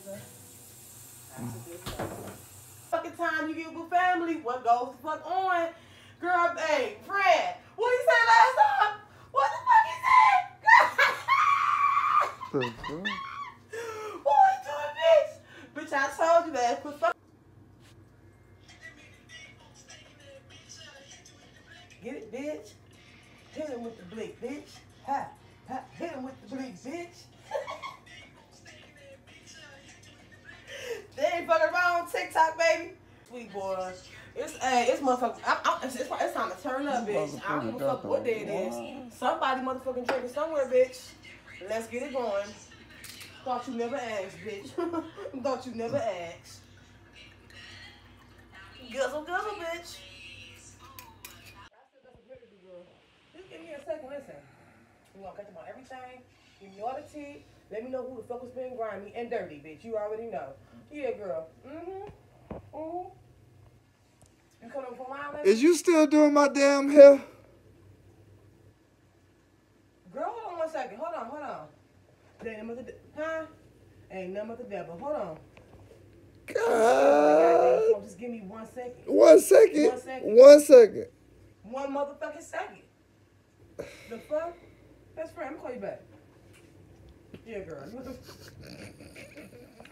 Fucking time you get with family, what goes the fuck on? Girl, hey, Fred, what he said last time? What the fuck he said? What you doing, bitch? Bitch, I told you that. Quit fucking. Get it, bitch? Hit him with the blick, bitch. Ha, ha, hit him with the blick, bitch. They ain't fucking around TikTok, baby. Sweet boy. It's motherfucking. It's time to turn up, bitch. I don't give a fuck what day it is. Somebody motherfucking drinking somewhere, bitch. Let's get it going. Thought you never asked, bitch. Thought you never asked. Guzzle, guzzle, bitch. Just give me a second, listen. You want to catch about everything? You know the tea. Let me know who the fuck was being grimy and dirty, bitch. You already know. Yeah, girl. You coming from my island? Is you still doing my damn hair? Girl, hold on 1 second. Hold on. Ain't nothing but the devil. Hold on. God. Just give me 1 second. 1 second? 1 second. 1 second. 1 motherfucking second. The fuck? Best friend, I'm gonna call you back. Yeah, girl.